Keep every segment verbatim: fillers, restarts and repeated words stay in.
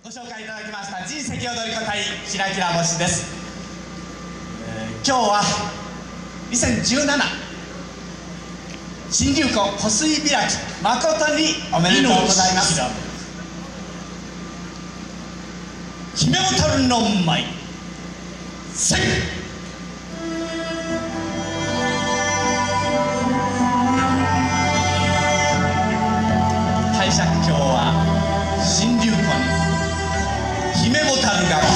ご紹介いただきました神石踊り子隊白木らもしです、えー、今日はにせんじゅうなな新流湖湖水開き誠におめでとうございます。姫小樽の舞せい帝釈峡は新流湖に姫小樽が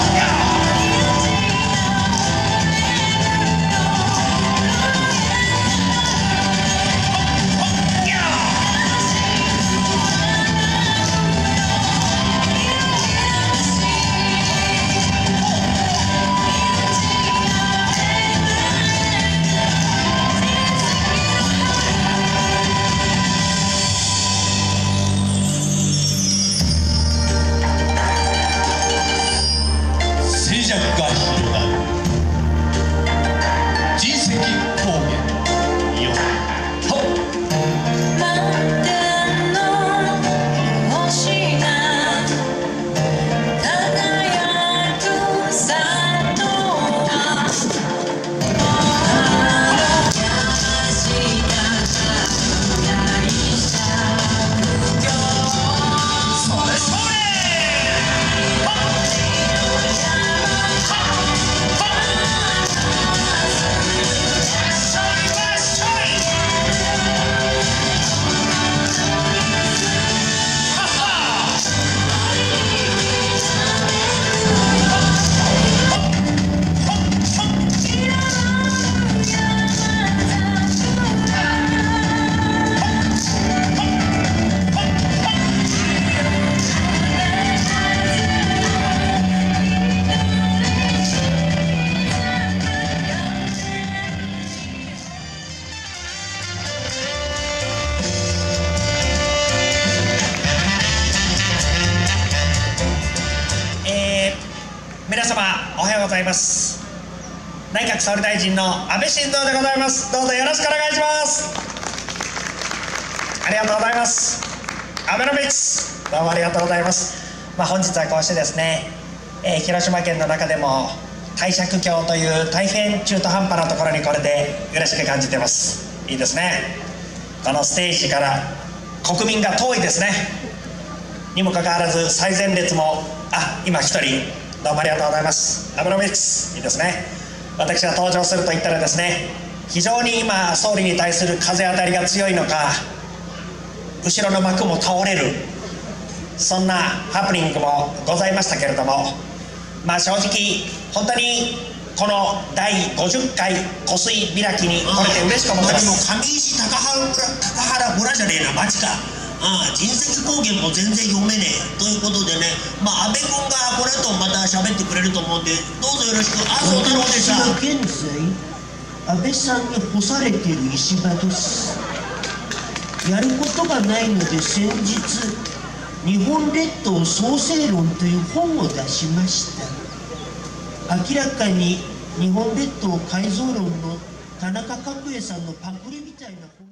静寂が広がる神石高原よと皆様おはようございます。内閣総理大臣の安倍晋三でございます。どうぞよろしくお願いします。ありがとうございます。アベノミクスどうもありがとうございます。まあ、本日はこうしてですね、えー、広島県の中でも帝釈峡という大変中途半端なところにこれで嬉しく感じています。いいですね。このステージから国民が遠いですね。にもかかわらず最前列もあ今一人どうもありがとうございます。アベノミクスいいですね。私が登場すると言ったらですね、非常に今総理に対する風当たりが強いのか後ろの幕も倒れる、そんなハプニングもございましたけれども、まあ正直本当にこのだいごじゅっかい湖水開きに来れて嬉しく思ってます。 もう上石高原高原村じゃねえな町か。ああ神石高原も全然読めねえということでね、まあ安倍君がこの後また喋ってくれると思うんでどうぞよろしく。あそう太郎でした。 現在安倍さんに干されている石破です。やることがないので先日「日本列島創生論」という本を出しました。明らかに日本列島改造論の田中角栄さんのパクリみたいな本